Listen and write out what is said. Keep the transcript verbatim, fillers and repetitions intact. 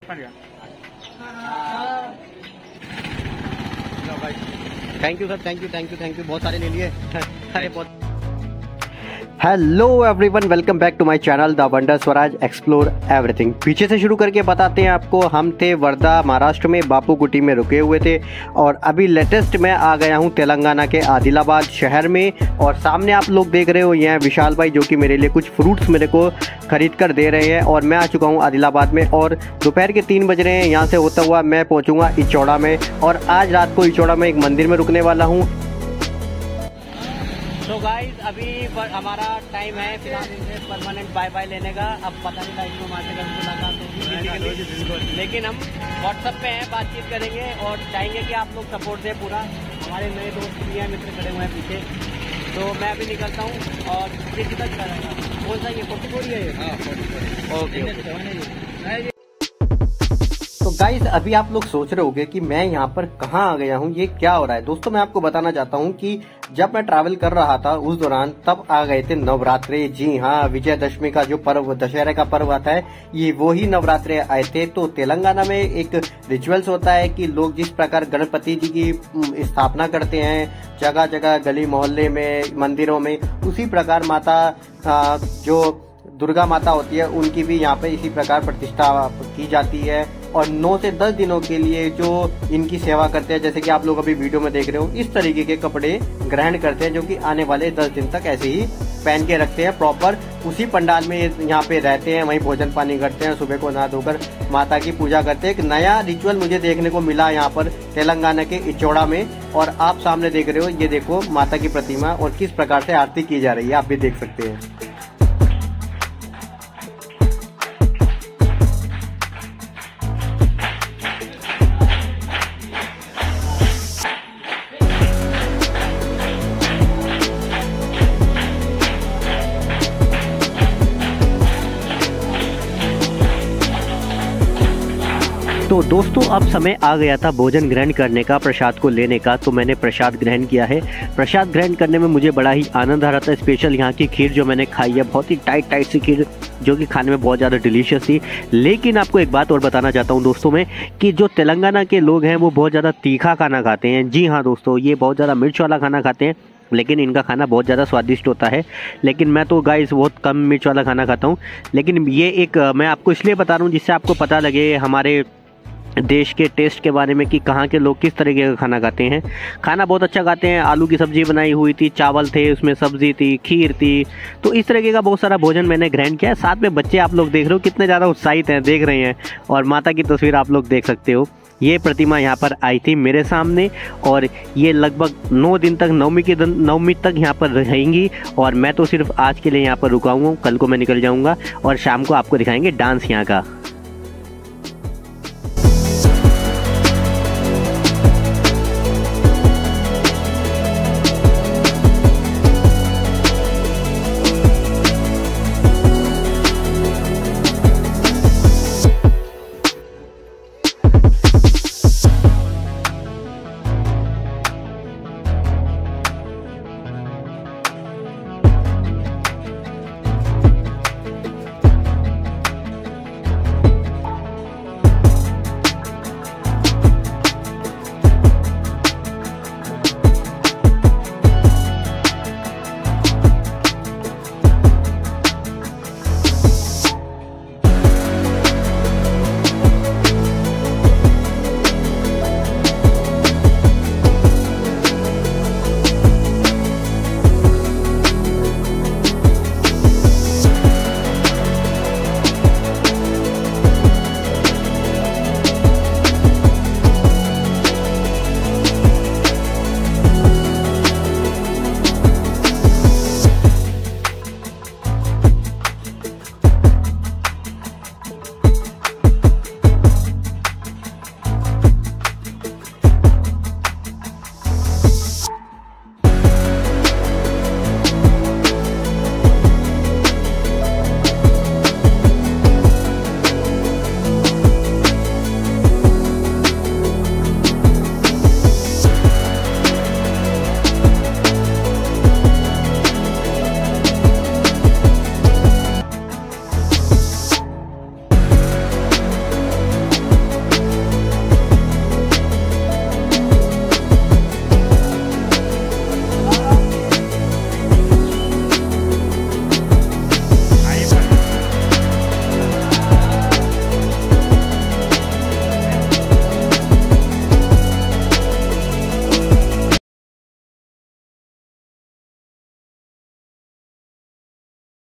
Thank you sir, thank you thank you thank you बहुत सारे ले लिए। अरे बहुत। Hello everyone, welcome back to my channel the wonder Swaraj explore everything. पीछे से शुरू करके बताते हैं आपको। हम थे वर्धा महाराष्ट्र में, बापू कुटी में रुके हुए थे और अभी लेटेस्ट मैं आ गया हूं तेलंगाना के आदिलाबाद शहर में। और सामने आप लोग देख रहे हो ये हैं विशाल भाई, जो कि मेरे लिए कुछ फ्रूट्स मेरे को खरीद कर दे रहे हैं। और मैं आ चुका हूँ आदिलाबाद में और दोपहर के तीन बज रहे हैं। यहाँ से होता हुआ मैं पहुँचूँगा इचौड़ा में और आज रात को इचौड़ा में एक मंदिर में रुकने वाला हूँ। तो गाइस अभी हमारा टाइम है फिलहाल इनसे परमानेंट बाय बाय लेने का। अब पता नहीं लाइफ में हमारे घर मुलाकात होगी, लेकिन हम व्हाट्सएप पे हैं, बातचीत करेंगे और चाहेंगे कि आप लोग सपोर्ट दें पूरा। हमारे नए दोस्त भी हैं, मित्र खड़े हुए हैं पीछे। तो मैं अभी निकलता हूँ और किसी तक कौन सा ये फोर्टी फोर है ये? ओके। तो गाइस अभी आप लोग सोच रहे होंगे कि मैं यहाँ पर कहाँ आ गया हूँ, ये क्या हो रहा है। दोस्तों मैं आपको बताना चाहता हूँ कि जब मैं ट्रैवल कर रहा था उस दौरान तब आ गए थे नवरात्रे। जी हाँ, विजयदशमी का जो पर्व, दशहरे का पर्व आता है, ये वही नवरात्रे आए थे। तो तेलंगाना में एक रिचुअल्स होता है कि लोग जिस प्रकार गणपति जी की स्थापना करते हैं जगह जगह, गली मोहल्ले में, मंदिरों में, उसी प्रकार माता जो दुर्गा माता होती है उनकी भी यहाँ पे इसी प्रकार प्रतिष्ठा की जाती है। और नौ से दस दिनों के लिए जो इनकी सेवा करते हैं, जैसे कि आप लोग अभी वीडियो में देख रहे हो, इस तरीके के कपड़े ग्रहण करते हैं जो कि आने वाले दस दिन तक ऐसे ही पहन के रखते हैं। प्रॉपर उसी पंडाल में यहाँ पे रहते हैं, वहीं भोजन पानी करते हैं, सुबह को नहा धोकर माता की पूजा करते हैं। एक नया रिचुअल मुझे देखने को मिला यहाँ पर तेलंगाना के इचौड़ा में। और आप सामने देख रहे हो, ये देखो माता की प्रतिमा और किस प्रकार से आरती की जा रही है, आप भी देख सकते हैं। तो दोस्तों अब समय आ गया था भोजन ग्रहण करने का, प्रसाद को लेने का। तो मैंने प्रसाद ग्रहण किया है। प्रसाद ग्रहण करने में मुझे बड़ा ही आनंद आ रहा था। स्पेशल यहाँ की खीर जो मैंने खाई है, बहुत ही टाइट टाइट सी खीर, जो कि खाने में बहुत ज़्यादा डिलीशियस थी। लेकिन आपको एक बात और बताना चाहता हूँ दोस्तों में, कि जो तेलंगाना के लोग हैं वो बहुत ज़्यादा तीखा खाना खाते हैं। जी हाँ दोस्तों, ये बहुत ज़्यादा मिर्च वाला खाना खाते हैं, लेकिन इनका खाना बहुत ज़्यादा स्वादिष्ट होता है। लेकिन मैं तो गाइस बहुत कम मिर्च वाला खाना खाता हूँ। लेकिन ये एक मैं आपको इसलिए बता रहा हूँ जिससे आपको पता लगे हमारे देश के टेस्ट के बारे में, कि कहाँ के लोग किस तरीके का खाना खाते हैं। खाना बहुत अच्छा खाते हैं। आलू की सब्जी बनाई हुई थी, चावल थे, उसमें सब्जी थी, खीर थी। तो इस तरीके का बहुत सारा भोजन मैंने ग्रहण किया है। साथ में बच्चे आप लोग देख रहे हो कितने ज़्यादा उत्साहित हैं, देख रहे हैं। और माता की तस्वीर आप लोग देख सकते हो। ये प्रतिमा यहाँ पर आई थी मेरे सामने और ये लगभग नौ दिन तक, नवमी के दिन नवमी तक यहाँ पर रहेंगी। और मैं तो सिर्फ आज के लिए यहाँ पर रुका हूँ, कल को मैं निकल जाऊँगा और शाम को आपको दिखाएंगे डांस यहाँ का।